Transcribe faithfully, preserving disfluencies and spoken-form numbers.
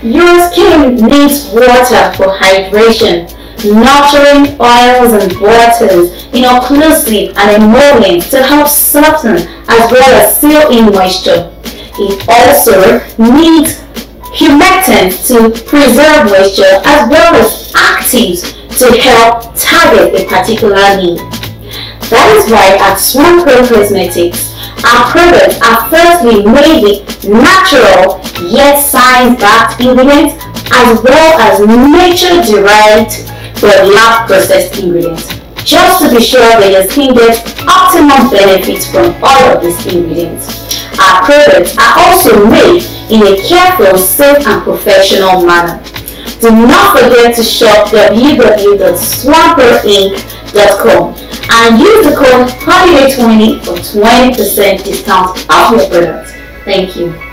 Your skin needs water for hydration. Nurturing oils and waters, you know, closely and emollients to help soften as well as seal in moisture. It also needs humectants to preserve moisture as well as actives to help target a particular need. That is why at Swampro Cosmetics, our products are firstly made with natural yet science-backed ingredients as well as nature-derived but lab-processed ingredients, just to be sure that your skin gets optimum benefits from all of these ingredients. Our products are also made in a careful, safe and professional manner. Do not forget to shop w w w dot swampro inc dot com and use the code holiday twenty for twenty percent discount off your products. Thank you.